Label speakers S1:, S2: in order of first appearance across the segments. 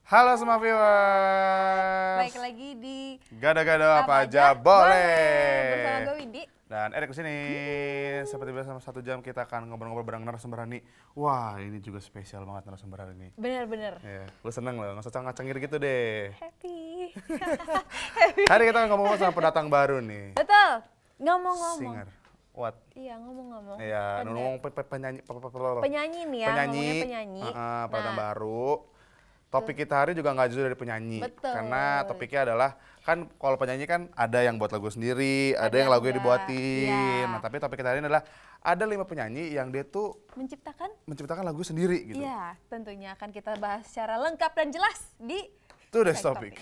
S1: Halo semua viewers.
S2: Baik lagi di
S1: Gado-gado apa aja boleh.
S2: Bersama gue Windy.
S1: Dan Erick kesini. Seperti biasa selama 1 jam kita akan ngobrol-ngobrol bareng narasumber nih. Wah ini juga spesial banget narasumber hari ini.
S2: Bener-bener.
S1: Ya, lu seneng loh, nggak usah cengir gitu deh.
S2: Happy.
S1: Hari kita ngomong sama pendatang baru nih.
S2: Betul. Ngomong-ngomong.
S1: Singer. What?
S2: Iya ngomong-ngomong.
S1: Iya, ngomong penyanyi.
S2: Penyanyi nih ya, ngomongnya penyanyi.
S1: Pendatang baru. Topik kita hari juga nggak jauh dari penyanyi.
S2: Betul.
S1: Karena topiknya adalah, kan kalau penyanyi kan ada yang buat lagu sendiri, ada yang lagunya dibuatin.
S2: Ya.
S1: Nah tapi topik kita hari ini adalah, ada 5 penyanyi yang dia tuh menciptakan lagu sendiri gitu.
S2: Iya, tentunya akan kita bahas secara lengkap dan jelas di
S1: Today's Topic.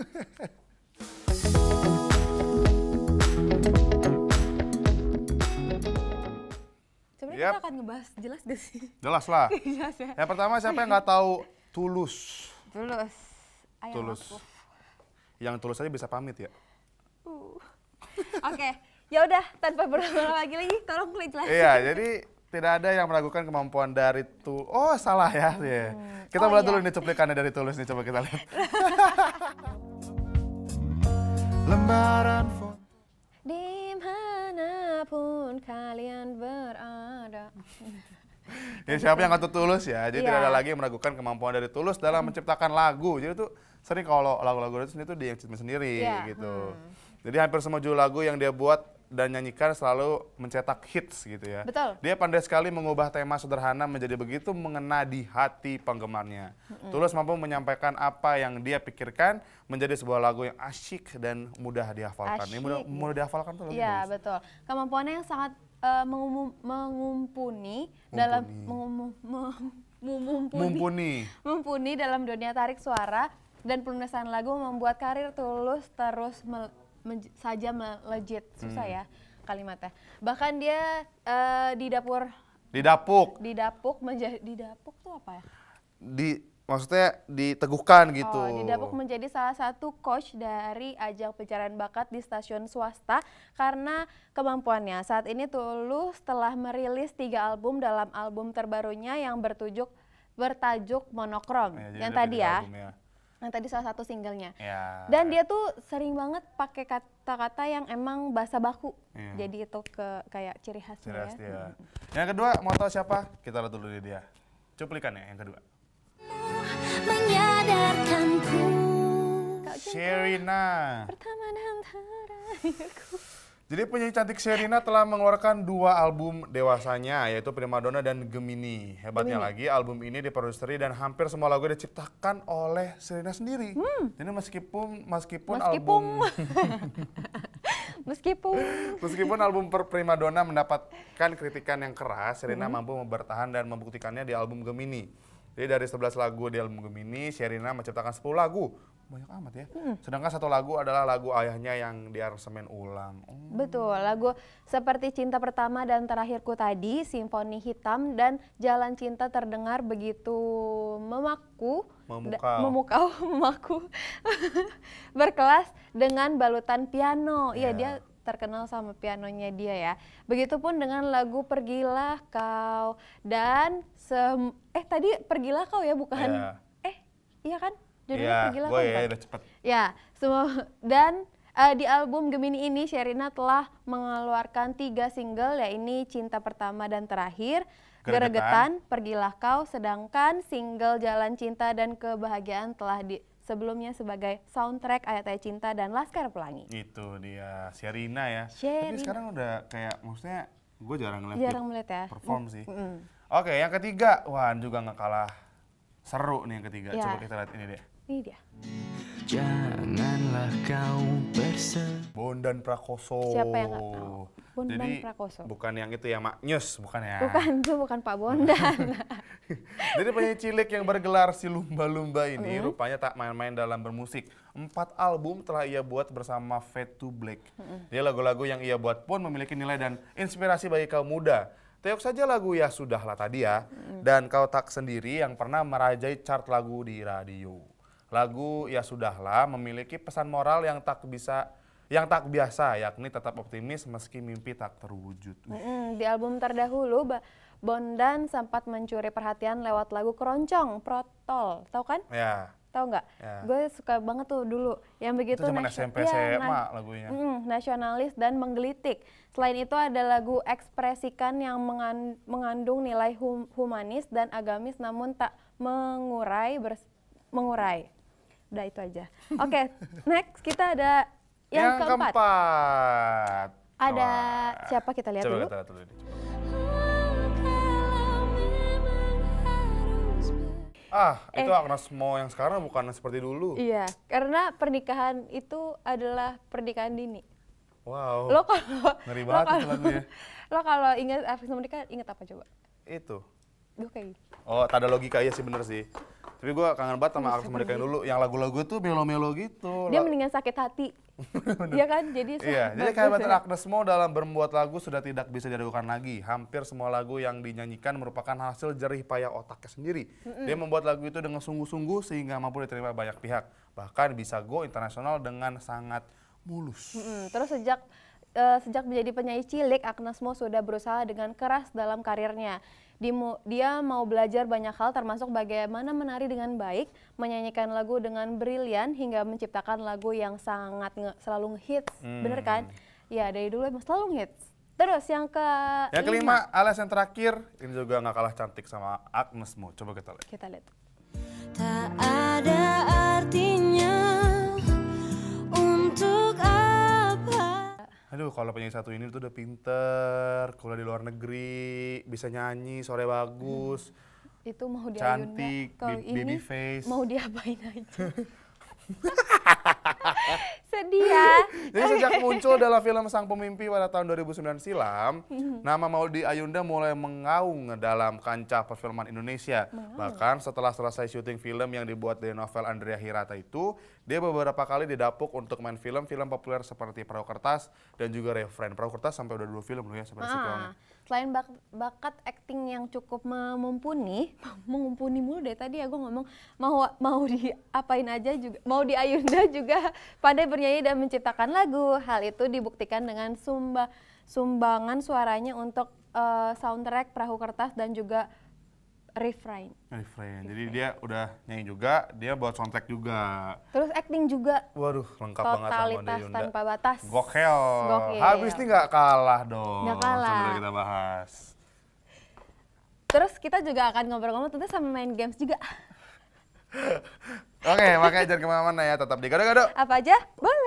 S2: Sebenarnya kita akan ngebahas jelas gak sih?
S1: Jelas lah.
S2: Jelas ya.
S1: Yang pertama siapa yang nggak tahu Tulus?
S2: Tulus.
S1: Yang tulus aja bisa pamit ya.
S2: Oke, ya udah tanpa berlama lagi tolong jelasin.
S1: Iya, jadi tidak ada yang meragukan kemampuan dari Tulus. Oh salah ya. Kita mulai dulu nih cuplikannya dari Tulus nih, coba kita lihat. Lembaran foto.
S2: Dimanapun kalian berada.
S1: Ya, siapa yang nggak tahu Tulus ya, jadi tidak ada lagi yang meragukan kemampuan dari Tulus dalam menciptakan lagu. Jadi tuh sering kalau lagu-lagu itu sendiri tuh dia yang ciptain sendiri gitu. Jadi hampir semua judul lagu yang dia buat dan nyanyikan selalu mencetak hits gitu ya.
S2: Betul.
S1: Dia pandai sekali mengubah tema sederhana menjadi begitu mengena di hati penggemarnya. Tulus mampu menyampaikan apa yang dia pikirkan menjadi sebuah lagu yang asyik dan mudah dihafalkan. Ini mudah dihafalkan tuh lagu.
S2: Iya betul. Kemampuannya yang sangat mumpuni dalam dunia tarik suara dan penulisan lagu membuat karir Tulus terus saja melejit. Susah ya kalimatnya. Bahkan dia didapuk tuh apa ya?
S1: Maksudnya diteguhkan gitu.
S2: Didapuk menjadi salah satu coach dari ajang pencarian bakat di stasiun swasta karena kemampuannya. Saat ini Tulus telah merilis 3 album dalam album terbarunya yang bertajuk Monokrom. Yang tadi ya. Yang tadi salah satu singlenya. Dan dia tuh sering banget pakai kata-kata yang emang bahasa baku. Jadi itu kayak ciri khasnya ya.
S1: Yang kedua, mau tahu siapa? Kita lihat dulu dia. Cuplikannya yang kedua.
S2: Menyadarkanku
S1: Sherina.
S2: Pertama dan terakhirku.
S1: Jadi penyanyi cantik Sherina telah mengeluarkan 2 album dewasanya, yaitu Primadona dan Gemini. Hebatnya lagi, album ini diproduksi dan hampir semua lagu diciptakan oleh Sherina sendiri. Jadi meskipun album Primadona mendapatkan kritikan yang keras, Sherina mampu bertahan dan membuktikannya di album Gemini. Jadi dari 11 lagu di album Gemini, Sherina menciptakan 10 lagu. Banyak amat ya. Sedangkan 1 lagu adalah lagu ayahnya yang diaransemen ulang.
S2: Betul, lagu seperti Cinta Pertama dan Terakhirku tadi, Simfoni Hitam dan Jalan Cinta terdengar begitu memaku, berkelas dengan balutan piano. Iya, dia terkenal sama pianonya dia ya. Begitupun dengan lagu Pergilah Kau dan tadi Pergilah Kau ya bukan? Iya kan? Judulnya Pergilah Kau.
S1: Iya, udah cepet.
S2: Ya, dan di album Gemini ini Sherina telah mengeluarkan 3 single, yaitu Cinta Pertama dan Terakhir, Geregetan, Pergilah Kau, sedangkan single Jalan Cinta dan Kebahagiaan telah sebelumnya sebagai soundtrack Ayat-Ayat Cinta dan Laskar Pelangi. Itu
S1: dia, Sherina ya. Tapi sekarang udah kayak, maksudnya gue jarang ngeliat
S2: ya
S1: perform sih. Oke, yang ketiga, wah juga gak kalah seru nih yang ketiga. Coba kita lihat ini deh.
S2: Ini dia.
S3: Janganlah kau
S1: Bondan Prakoso.
S2: Siapa yang gak tahu? Bondan Prakoso.
S1: Bukan yang itu ya, Mak Nyus, bukan ya?
S2: Bukan, itu bukan Pak Bondan.
S1: Jadi penyanyi cilik yang bergelar si lumba-lumba ini rupanya tak main-main dalam bermusik. 4 album telah ia buat bersama Fade to Black. Dia lagu-lagu yang ia buat pun memiliki nilai dan inspirasi bagi kaum muda. Tengok saja lagu Ya Sudahlah tadi ya, dan Kau Tak Sendiri yang pernah merajai chart lagu di radio. Lagu Ya Sudahlah memiliki pesan moral yang tak biasa, yakni tetap optimis meski mimpi tak terwujud.
S2: Di album terdahulu, Bondan sempat mencuri perhatian lewat lagu keroncong, Protol, tahu kan?
S1: Ya.
S2: tahu nggak?
S1: Ya.
S2: Gue suka banget tuh dulu yang begitu
S1: Itu zaman SMP SMA lagunya.
S2: nasionalis dan menggelitik. Selain itu ada lagu ekspresikan yang mengandung nilai humanis dan agamis namun tak mengurai. Udah itu aja. Oke, next kita ada yang keempat. Ada siapa kita lihat dulu?
S1: Coba kita lihat dulu. Itu Agnes Mo yang sekarang bukan seperti dulu.
S2: Iya, karena pernikahan itu adalah pernikahan dini.
S1: Wow.
S2: Lo kalau
S1: ngeri banget itu lagunya.
S2: Lo kalau ingat artis menikah, ingat apa coba?
S1: Itu.
S2: Gue kayak gitu.
S1: Oh, tak ada logika, iya sih bener sih. Tapi gue kangen banget sama artis mereka yang dulu, yang lagu-lagu tuh melo-melo gitu.
S2: Dia mendingan sakit hati. Iya kan? Jadi
S1: jadi kehebatan Agnes Mo dalam membuat lagu sudah tidak bisa diragukan lagi. Hampir semua lagu yang dinyanyikan merupakan hasil jerih payah otaknya sendiri. Dia membuat lagu itu dengan sungguh-sungguh sehingga mampu diterima banyak pihak. Bahkan bisa go internasional dengan sangat mulus.
S2: Terus sejak menjadi penyanyi cilik, Agnes Mo sudah berusaha dengan keras dalam karirnya. Dia mau belajar banyak hal termasuk bagaimana menari dengan baik, menyanyikan lagu dengan brilian hingga menciptakan lagu yang sangat selalu ngehits. Bener kan? Ya dari dulu emang selalu ngehits. Terus yang
S1: kelima alias yang terakhir, ini juga nggak kalah cantik sama Agnes Mo. Coba kita lihat.
S2: Kita lihat.
S3: Tak ada artinya untuk apa.
S1: Aduh, kalau penyanyi satu ini tuh udah pinter, kuliah di luar negeri, bisa nyanyi, suaranya bagus,
S2: itu mau
S1: cantik, baby
S2: ini
S1: face.
S2: mau diapain aja. Sedih ya.
S1: Jadi sejak muncul dalam film Sang Pemimpi pada tahun 2009 silam, nama Maudy Ayunda mulai mengaung dalam kancah perfilman Indonesia. Bahkan setelah selesai syuting film yang dibuat dari novel Andrea Hirata itu, dia beberapa kali didapuk untuk main film-film populer seperti Perahu Kertas dan juga Refrain. Perahu Kertas sampai udah 2 film loh ya seperti sequelnya.
S2: Selain bakat akting yang cukup mumpuni mulu dari tadi ya gue ngomong, mau diapain aja juga, Maudy Ayunda juga pandai bernyanyi dan menciptakan lagu. Hal itu dibuktikan dengan sumbangan suaranya untuk soundtrack Perahu Kertas dan juga Refrain.
S1: Jadi dia udah nyanyi juga, dia buat soundtrack juga.
S2: Terus acting juga.
S1: Waduh, lengkap banget sama Maudy
S2: Totalitas
S1: Ayunda.
S2: tanpa batas.
S1: Gokil. Habis nih nggak kalah dong.
S2: Nggak kalah.
S1: Sambil kita bahas.
S2: Terus kita juga akan ngobrol-ngobrol tentu sama main games juga.
S1: Oke, makanya jangan kemana-mana ya, tetap di Gado-Gado.
S2: Apa aja? Boleh.